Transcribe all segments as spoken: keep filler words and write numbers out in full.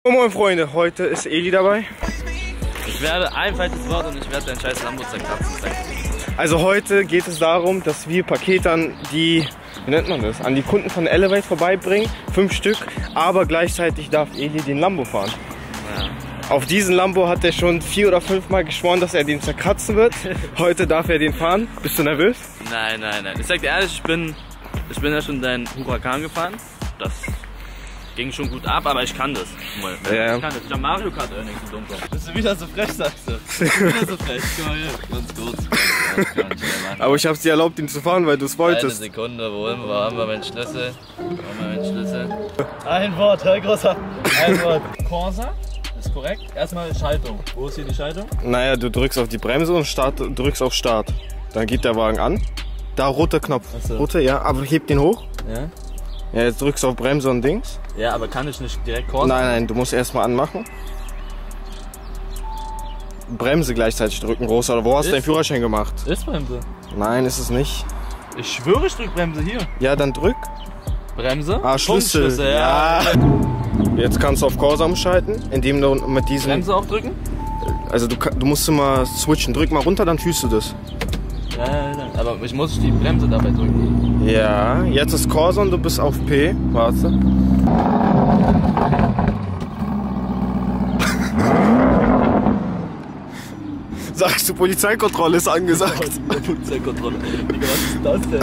Oh moin Freunde, heute ist Eli dabei. Ich werde ein falsches Wort und ich werde deinen scheiß Lambo zerkratzen. Also heute geht es darum, dass wir Pakete an die, wie nennt man das, an die Kunden von Elevate vorbeibringen, fünf Stück, aber gleichzeitig darf Eli den Lambo fahren. Ja. Auf diesen Lambo hat er schon vier oder fünf Mal geschworen, dass er den zerkratzen wird. Heute darf er den fahren. Bist du nervös? Nein, nein, nein. Ich sag dir ehrlich, ich bin, ich bin ja schon deinen Huracan gefahren. Das ging schon gut ab, aber ich kann das. Ja. Ich kann das. Ich hab Mario Kart Earnings so dumm. Bist du wieder so frech, sagst du? Wieder so frech. Guck mal hier. Ganz kurz. Aber ich hab's dir erlaubt, ihn zu fahren, weil du es wolltest. Eine Sekunde, wo haben wir, wo haben wir meinen Schlüssel? Wo haben wir meinen Schlüssel? Ein Wort, Herr Großer. Ein Wort. Corsa, ist korrekt. Erstmal Schaltung. Wo ist hier die Schaltung? Naja, du drückst auf die Bremse und start, drückst auf Start. Dann geht der Wagen an. Da roter Knopf. Ach so. Rote, ja, aber heb den hoch. Ja. Ja, jetzt drückst du auf Bremse und Dings. Ja, aber kann ich nicht direkt Corsa? Nein, nein, du musst erstmal anmachen. Bremse gleichzeitig drücken, großer. Oder wo hast du deinen Führerschein gemacht? Ist Bremse. Nein, ist es nicht. Ich schwöre, ich drück Bremse hier. Ja, dann drück. Bremse? Ah, Schlüssel. Ja. Ja. Jetzt kannst du auf Corsa umschalten, indem du mit diesem... Bremse auch drücken? Also du, du musst immer switchen. Drück mal runter, dann fühlst du das. Ja, ja, ja. Aber ich muss die Bremse dabei drücken. Ja, jetzt ist Corsa und du bist auf P. Warte. Sagst du, Polizeikontrolle ist angesagt. Polizeikontrolle. Was ist das denn?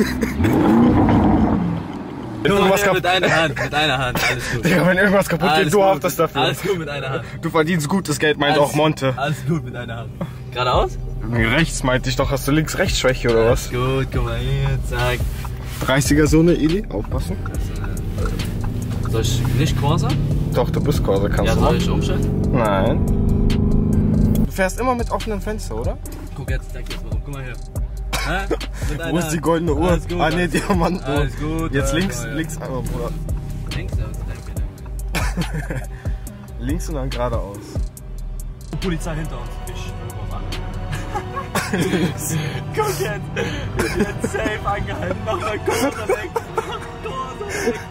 Wenn irgendwas mit einer Hand, mit einer Hand, alles gut. Digga, wenn irgendwas kaputt alles geht, du haftest dafür. Alles gut mit einer Hand. Du verdienst gutes Geld, meint alles, auch Monte. Alles gut mit einer Hand. Geradeaus? Rechts meinte ich doch, hast du Links-Rechts-Schwäche oder was? Gut, guck mal hier, zack. dreißiger Sohne, Eli, aufpassen. Soll ich nicht Corsa? Doch, du bist Corsa, kannst ja, du. Ja, soll ich umstellen? Nein. Du fährst immer mit offenen Fenstern, oder? Guck jetzt, zeig jetzt warum. Guck mal hier. Wo ist die goldene Uhr? Alles gut, ah ne, Diamantuhr. Alles gut. Jetzt ja, links, ja. links einmal, Bruder. Links, ja, danke. Links und dann geradeaus. Polizei hinter uns. Ich schwöre auf alles. Guck jetzt. Wir sind jetzt safe angehalten. Nochmal Corsa weg. Corsa weg.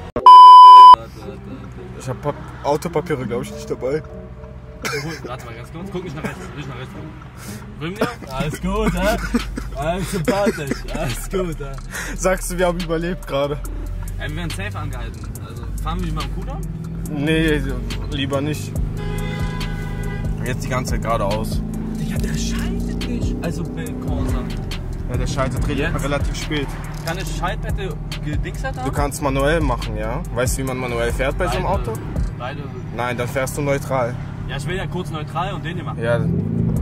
Ich hab Autopapiere, glaube ich, nicht dabei. Warte mal ganz kurz. Guck nicht nach rechts. Nicht nach rechts. Bring dir? Alles gut, hä? Alles sympathisch. Alles gut, hä? Sagst du, wir haben überlebt gerade? Ja, wir werden safe angehalten. Also fahren wir mal am Kudamm? Nee, lieber nicht. Jetzt die ganze Zeit geradeaus. Ja, der schaltet nicht. Also Corsa. Ja, der schaltet Jetzt? relativ spät. Kann ich Schaltpette gedingset haben? Du kannst manuell machen, ja? Weißt du, wie man manuell fährt bei beide, so einem Auto? Beide. Nein, dann fährst du neutral. Ja, ich will ja kurz neutral und den hier machen. Ja. Okay.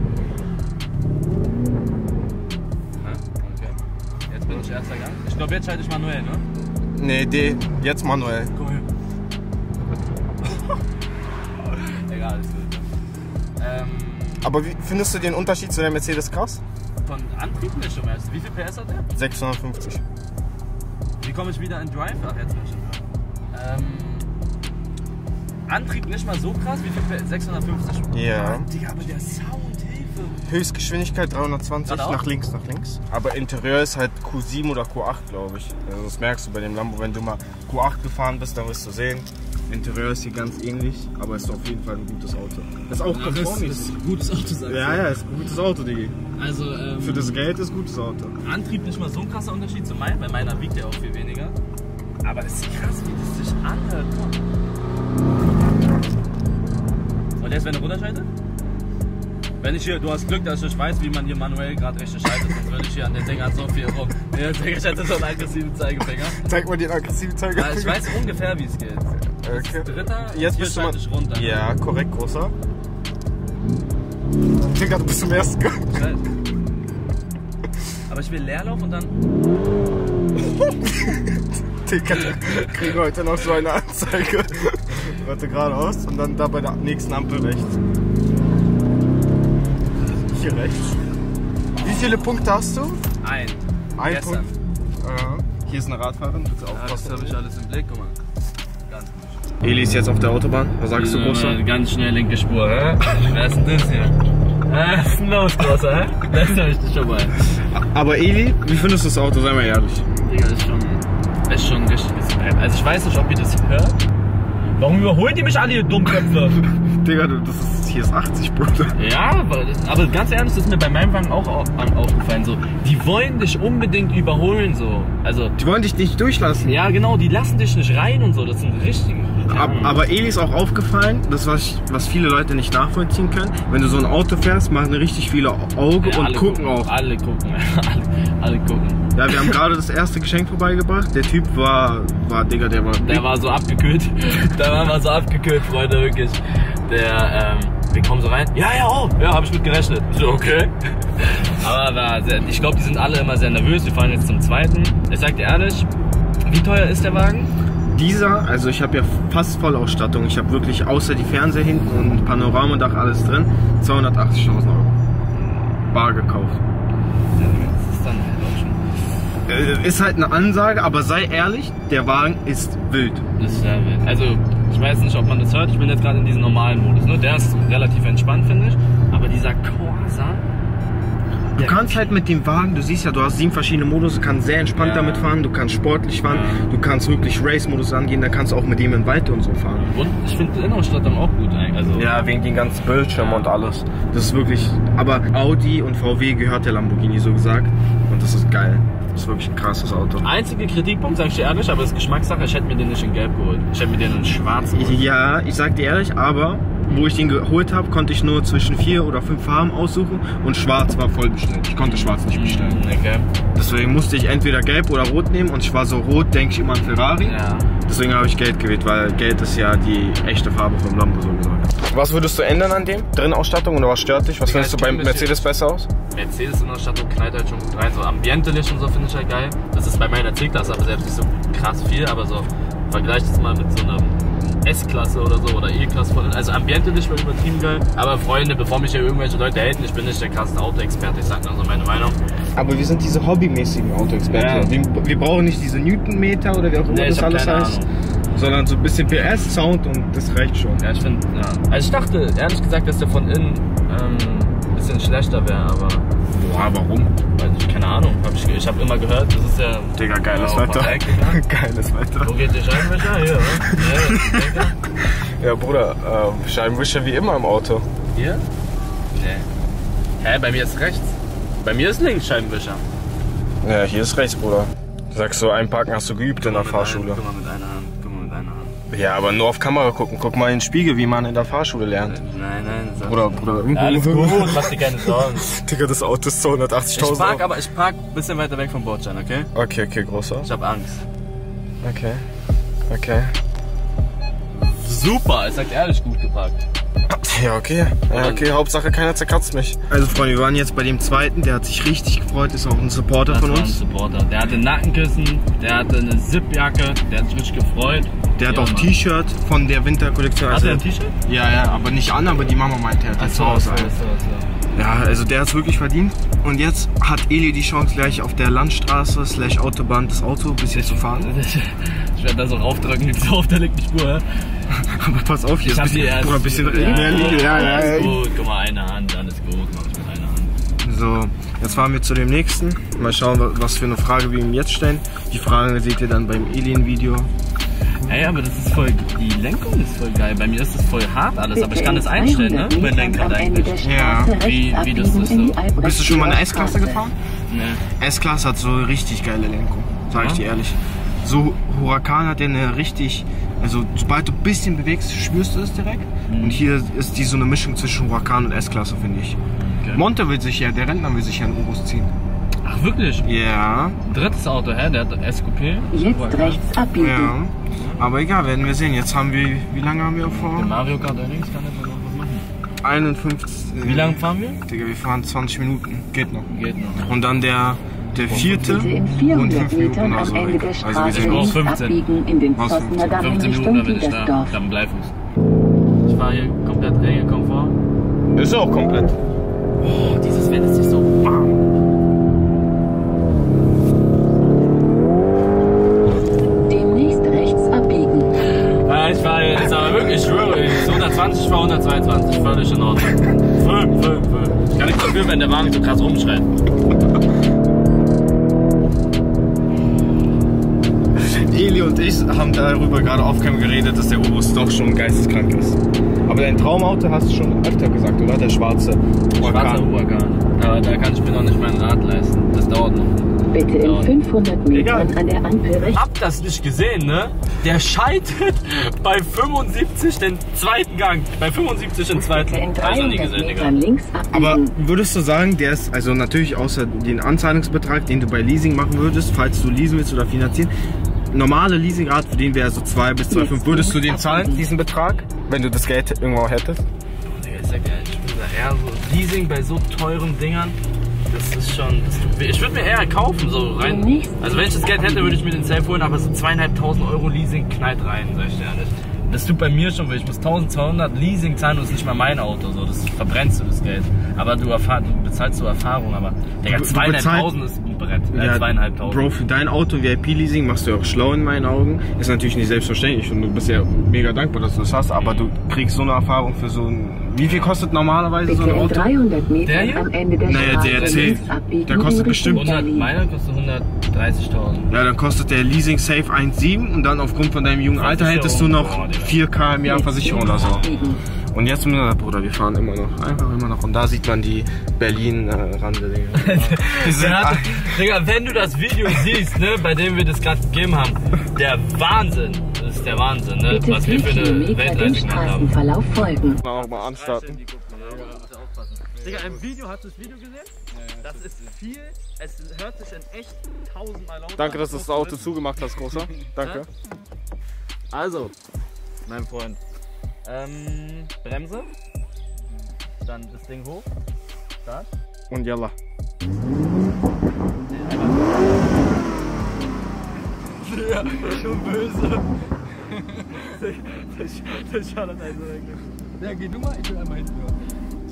Jetzt bin ich erster Gang. Ich glaube, jetzt schalte ich manuell, ne? Nee, D. Jetzt manuell. Guck mal hier. Egal, alles gut. Ähm, Aber wie findest du den Unterschied zu der Mercedes krass? Von Antrieb nicht schon mehr. Wie viel P S hat der? sechshundertfünfzig. Wie komme ich wieder in Drive? Ach, jetzt bin ich schon dran. Ähm, Antrieb nicht mal so krass. Wie viel P S? sechshundertfünfzig? Ja. Oh, Digga, aber der Sound, Hilfe. Höchstgeschwindigkeit dreihundertzwanzig, Geradeaus? nach links, nach links. Aber Interieur ist halt Q sieben oder Q acht, glaube ich. Also das merkst du bei dem Lambo, wenn du mal Q acht gefahren bist, dann wirst du sehen. Interieur ist hier ganz ähnlich, aber ist auf jeden Fall ein gutes Auto. Das ist auch Ja, das, das ist ein gutes Auto, sagst du. Ja, ja, ist ein gutes Auto, Digi. Also, ähm, Für das Geld ist ein gutes Auto. Antrieb nicht mal so ein krasser Unterschied zu meinem, weil meiner wiegt ja auch viel weniger. Aber es ist krass, wie das sich anhört. Und jetzt, wenn du runterschaltet? Wenn ich hier, du hast Glück, dass ich weiß, wie man hier manuell gerade richtig schaltet, sonst würde ich hier an den Dingern so viel rum. Ja, ich hätte so einen aggressiven Zeigefinger. Zeig mal den aggressiven Zeigefinger. Ja, ich weiß ungefähr, wie es geht. Okay. Dritter, jetzt hier bist du schalte ich runter. Ja, korrekt, großer. Digga, du bist zum ersten Gang. Aber ich will Leerlauf und dann... Digga, ich kriege heute noch so eine Anzeige. Warte geradeaus und dann da bei der nächsten Ampel rechts. Hier rechts. Wie viele Punkte hast du? Ein. Ein Gestern. Punkt. Äh, hier ist eine Radfahrerin, bitte Ja, das aufpassen. habe ich alles im Blick, guck mal. Ganz gut. Eli ist jetzt auf der Autobahn. Was sagst du, Großer? Ganz schnell linke Spur, hä? Wer ist denn das hier? Was ist denn los, Großer, hä? Das hab ich dich schon mal. Aber Eli, wie findest du das Auto? Sei mal ehrlich. Digga, das ist schon, das ist schon ein richtiges... Also ich weiß nicht, ob ihr das hört. Warum überholen die mich alle, ihr Dummköpfe? Digga, das ist, hier ist achtzig, Bruder. Ja, aber, aber ganz ehrlich, das ist mir bei meinem Wagen auch au- aufgefallen. So, die wollen dich unbedingt überholen. So. Also, Die wollen dich nicht durchlassen. ja, genau, die lassen dich nicht rein und so. Das sind richtige. Ab, aber Eli ist auch aufgefallen, das was, ich, was viele Leute nicht nachvollziehen können. Wenn du so ein Auto fährst, machen richtig viele Auge Ja, und alle gucken auch. Alle gucken. alle, alle gucken. Ja, wir haben gerade das erste Geschenk vorbeigebracht. Der Typ war, war Digga, der war... Der war so abgekühlt. Der war mal so abgekühlt, Freunde, wirklich. Der, ähm, wir kommen so rein. Ja, ja, oh, ja, hab ich mit gerechnet. Ich so, okay. Aber war sehr, ich glaube, die sind alle immer sehr nervös. Wir fahren jetzt zum zweiten. Ich sag dir ehrlich, wie teuer ist der Wagen? Dieser, also ich habe ja fast Vollausstattung. Ich habe wirklich außer die Fernseher hinten und Panoramadach alles drin, zweihundertachtzigtausend Euro. Bar gekauft. Ja, das ist dann halt auch schon. Äh, Ist halt eine Ansage, aber sei ehrlich, der Wagen ist wild. Das ist sehr wild. Also, ich weiß nicht, ob man das hört. Ich bin jetzt gerade in diesem normalen Modus. Ne? Der ist relativ entspannt, finde ich. Aber dieser Corsa. Du kannst halt mit dem Wagen, du siehst ja, du hast sieben verschiedene Modus, du kannst sehr entspannt Ja. damit fahren, du kannst sportlich fahren, Ja. du kannst wirklich Race-Modus angehen, dann kannst du auch mit dem im Wald und so fahren. Und ich finde die Innenausstattung auch gut eigentlich. Also, Ja, wegen den ganzen Bildschirmen Ja. und alles. Das ist wirklich, aber Audi und V W gehört der Lamborghini, so gesagt. Und das ist geil. Das ist wirklich ein krasses Auto. Einzige Kritikpunkt, sag ich dir ehrlich, aber das ist Geschmackssache, ich hätte mir den nicht in Gelb geholt. Ich hätte mir den in Schwarz geholt. Ja, ich sag dir ehrlich, aber wo ich den geholt habe, konnte ich nur zwischen vier oder fünf Farben aussuchen und schwarz war voll bestellt. Ich konnte schwarz nicht bestellen. Okay. Deswegen musste ich entweder gelb oder rot nehmen und ich war so rot, denke ich immer an Ferrari. Ja. Deswegen habe ich Gelb gewählt, weil Gelb ist ja die echte Farbe vom Lambo, so gesagt. Was würdest du ändern an dem? Drin-Ausstattung oder was stört dich? Was Digga, findest du ich beim kenn mich Mercedes besser aus? Mercedes-Innenausstattung knallt halt schon gut rein. So Ambiente-Licht und so finde ich halt geil. Das ist bei meiner C-Klasse aber selbst nicht so krass viel, aber so vergleich das mal mit so einer S-Klasse oder so oder E-Klasse von. Also Ambiente-Licht war übertrieben geil. Aber Freunde, bevor mich hier irgendwelche Leute haten, ich bin nicht der krasse Autoexperte, ich sag nur so meine Meinung. Aber wir sind diese hobbymäßigen Autoexperten. Ja. Wir, wir brauchen nicht diese Newtonmeter oder wie auch immer Nee, ich das hab alles keine heißt. Ahnung. Sondern so ein bisschen P S, Sound und das reicht schon. Ja, ich finde, ja. Also ich dachte, ehrlich gesagt, dass der von innen ähm, ein bisschen schlechter wäre, aber Boah, warum? weiß ich, keine Ahnung. Hab ich ich habe immer gehört, das ist ja... Digga, geiles Ja, Wetter. perfekt, Digga. Geiles Wetter. Wo geht der Scheibenwischer? Hier, oder? Ja, Digga. Ja, Bruder, äh, Scheibenwischer wie immer im Auto. Hier? Nee. Hä, bei mir ist rechts. Bei mir ist links Scheibenwischer. Ja, hier ist rechts, Bruder. Sagst du, einparken hast du geübt in der Guck mal mit Fahrschule. Ein, guck mal mit einer Hand. Guck mal mit einer Hand. Ja, aber nur auf Kamera gucken. Guck mal in den Spiegel, wie man in der Fahrschule lernt. Nein, nein. Sag Bruder, Bruder, irgendwo. ja, alles gut, mach dir keine Sorgen. Digga, das Auto ist Ich zweihundertachtzigtausend park, Euro. aber ich park ein bisschen weiter weg vom Bordstein, okay? Okay, okay, großer. Ich hab Angst. Okay. Okay. Super, ich sag ehrlich, gut geparkt. Ja, okay. Ja, okay, Hauptsache keiner zerkratzt mich. Also Freunde, wir waren jetzt bei dem zweiten, der hat sich richtig gefreut, ist auch ein Supporter Das von war ein uns. Supporter. Der hatte Nackenkissen, der hatte eine Zipjacke, der hat sich richtig gefreut. Der hat Ja, auch Mann. T-Shirt von der Winterkollektion. Hat er ein T-Shirt? Ja, ja, aber nicht an, aber die Mama meinte, er hat das zu Hause ein. Ja, also der hat es wirklich verdient. Und jetzt hat Eli die Chance, gleich auf der Landstraße slash Autobahn das Auto bis hier zu fahren. Ich werde da so raufdrücken, wie so auf der linken Spur. Aber pass auf, hier ist Ich ein hab die bisschen, erst. Bruder, ein bisschen ja, Regen. Ja, ja, ja, ja, alles ja. gut, guck mal, eine Hand, alles gut, mach ich mit einer Hand. So, jetzt fahren wir zu dem nächsten. Mal schauen, was für eine Frage wir ihm jetzt stellen. Die Frage seht ihr dann beim Alien-Video. Ey, aber das ist voll, die Lenkung ist voll geil. Bei mir ist das voll hart alles, aber ich kann das einstellen, ne? Mein Lenkrad eigentlich. Ja, wie- wie das ist so. Bist du schon mal eine S-Klasse gefahren? Ne. S-Klasse hat so richtig geile Lenkung, sag ich Ja? dir ehrlich. So Huracan hat der eine richtig, also sobald du ein bisschen bewegst, spürst du es direkt. Mhm. Und hier ist die so eine Mischung zwischen Huracan und S-Klasse, finde ich. Okay. Monte will sich ja, der Rentner will sich ja einen Urus ziehen. Ach, wirklich? Ja, Drittes Auto, hä? Der hat S Q P. Jetzt rechts abbiegen. ja. Aber egal, werden wir sehen. Jetzt haben wir, wie lange haben wir Der vor? Mario Kart Earnings kann jetzt noch was machen. einundfünfzig. Wie lange fahren wir? Digga, wir fahren zwanzig Minuten. Geht noch. Geht noch. Und dann der, der vierte Bitte in und vierhundert fünf Minuten Metern oder am so Ende weg. der Also wir Straße sehen brauch uns. links fünfzehn. abbiegen in den Was, Pfossener Damm in fünfzehn Minuten, Richtung dann bin ich da. Dietersdorf. Dann Bleifuß. Ich fahre hier komplett Regelkomfort. Ist auch komplett. Oh, dieses Wetter ist sich so warm. Demnächst rechts abbiegen. Ja, ich fahre jetzt aber wirklich, ich schwöre, ich so hundertzwanzig, ich fahre hundertzweiundzwanzig, völlig in Ordnung. Fünf, fünf, fünf. Ich kann nichts dafür, wenn der Wagen so krass rumschreit. Eli Olli und ich haben darüber gerade auf Cam geredet, dass der Urus doch schon geisteskrank ist. Aber dein Traumauto hast du schon öfter gesagt, oder? Der schwarze Schwarzer Huracan. Aber da kann ich mir noch nicht mein Rad leisten. Das dauert noch. Bitte in fünfhundert Metern an der Ampel rechts. Habt das nicht gesehen, ne? Der schaltet bei fünfundsiebzig den zweiten Gang. Bei fünfundsiebzig den zweiten. Bitte in Also nie dreihundert gesehen, Digga. Metern links abbiegen. Aber würdest du sagen, der ist, also natürlich außer den Anzahlungsbetrag, den du bei Leasing machen würdest, falls du leasen willst oder finanzieren, normale Leasingrad, für den wäre so zwei bis zwei Komma fünf, würdest du den zahlen, diesen Betrag, wenn du das Geld irgendwo hättest? Digga, ich sag ja, ich bin da eher so Leasing bei so teuren Dingern. Das ist schon, das tut weh. Ich würde mir eher kaufen, so rein. Also wenn ich das Geld hätte, würde ich mir den Safe holen, aber so zweieinhalbtausend Euro Leasing knallt rein, sag ich dir ehrlich. Das tut bei mir schon weh. Ich muss eintausendzweihundert Leasing zahlen und das ist nicht mal mein Auto, so. Das verbrennst du das Geld. Aber du, erfahr, du bezahlst so Erfahrung, aber Digga, zweieinhalbtausend ist ein Brett. Äh, Ja, zweieinhalbtausend. Bro, für dein Auto V I P-Leasing machst du ja auch schlau in meinen Augen. Ist natürlich nicht selbstverständlich und du bist ja mega dankbar, dass du das hast, aber du kriegst so eine Erfahrung für so ein... Wie viel kostet normalerweise so Bitte ein in Auto? dreihundert Der Metern hier? am Ende der Naja, der Straße C. links abbiegen Der kostet in Richtung bestimmt hundert, Berlin. meiner kostet hundertdreißigtausend. Ja, dann kostet der Leasing Safe eins Komma sieben und dann aufgrund von deinem jungen Alter hättest du noch vier K im Jahr Versicherung oder so. Abbiegen. Und jetzt, Bruder, wir fahren immer noch, einfach immer noch. Und da sieht man die Berlin-Rande, Digga. Ja, Digga, wenn du das Video siehst, ne, bei dem wir das gerade gegeben haben, der Wahnsinn, das ist der Wahnsinn, ne, Bitte was wir vier für eine Kilometer dem Weltreise gemacht haben. Straßenverlauf folgen. Auch mal anstarten. Digga, im Video, hast du das Video gesehen? Das ist viel, es hört sich in echt tausendmal lauter. Danke, dass du das Auto zugemacht hast, Großer. Danke. Also, mein Freund, ähm, Bremse, dann das Ding hoch, Start. Und yalla. Ja, schon böse. Das, das schaut das also wirklich. Ja, geh du mal, ich will einmal hinten hören.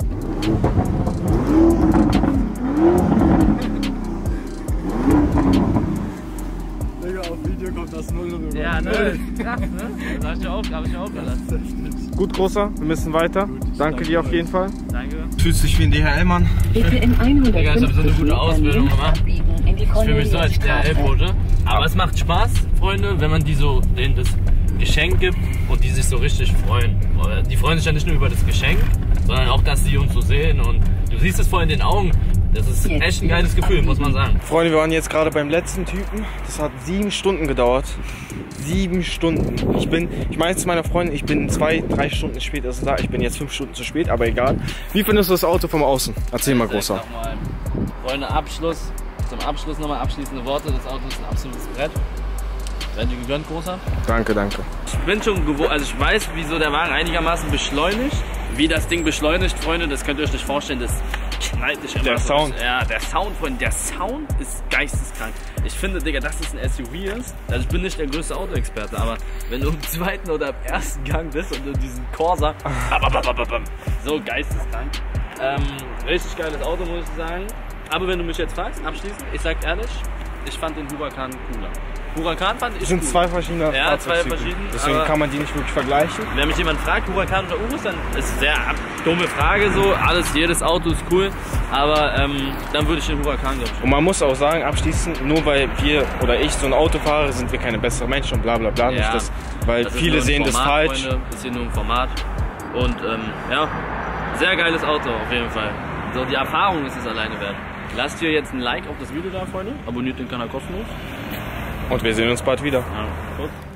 Digga, auf Video kommt das Null rüber. Ja, ne? Krass, ne? Das hab ich auch, hab ich auch gelassen. Gut, Großer, wir müssen weiter. Danke dir auf jeden Fall. Danke. Fühlst dich wie ein D H L-Mann? Bitte in Digga, ich hab so eine hundertfünfzig gute Metern Ausbildung links gemacht. abbiegen in die Ich fühle mich so als D H L-Bote. Aber es macht Spaß, Freunde, wenn man die so, denen das Geschenk gibt und die sich so richtig freuen. Die freuen sich ja nicht nur über das Geschenk, sondern auch, dass sie uns so sehen. Und du siehst es voll in den Augen. Das ist echt ein geiles Gefühl, muss man sagen. Freunde, wir waren jetzt gerade beim letzten Typen. Das hat sieben Stunden gedauert. Sieben Stunden. Ich bin, ich meine zu meiner Freundin, ich bin zwei, drei Stunden später da. Ich bin jetzt fünf Stunden zu spät, aber egal. Wie findest du das Auto vom Außen? Erzähl mal, Großer. Sag mal, Freunde, Abschluss. Zum Abschluss nochmal abschließende Worte. Das Auto ist ein absolutes Brett. Werden dir gegönnt, Großer? Danke, danke. Ich bin schon gewohnt, also ich weiß, wieso der Wagen einigermaßen beschleunigt. Wie das Ding beschleunigt, Freunde, das könnt ihr euch nicht vorstellen. Das knallt nicht immer. Der so. Sound. Ja, der Sound, Freunde, der Sound ist geisteskrank. Ich finde, Digga, dass es ein S U V ist. Also ich bin nicht der größte Autoexperte, aber wenn du im zweiten oder im ersten Gang bist und du diesen Corsa, so geisteskrank. Ähm, richtig geiles Auto, muss ich sagen. Aber wenn du mich jetzt fragst, abschließend, ich sag ehrlich, ich fand den Huracan cooler. Huracan fand ich Es sind gut. zwei verschiedene Ja, zwei Fahrzeugtypen. verschiedene, Deswegen aber- kann man die nicht wirklich vergleichen. Wenn mich jemand fragt, Huracan oder Urus, dann ist es sehr ab- dumme Frage so. Alles, jedes Auto ist cool, aber ähm, dann würde ich den Huracan, glaube ich. Und man muss auch sagen, abschließend, nur weil wir oder ich so ein Auto fahre, sind wir keine besseren Menschen und bla bla bla. Ja, Nicht das, weil Das ist viele nur ein sehen das Format, falsch. Freunde. Das ist hier nur ein Format. Und ähm, ja, sehr geiles Auto auf jeden Fall. So, die Erfahrung ist es alleine wert. Lasst hier jetzt ein Like auf das Video da, Freunde. Abonniert den Kanal kostenlos. Und wir sehen uns bald wieder. Ja, gut.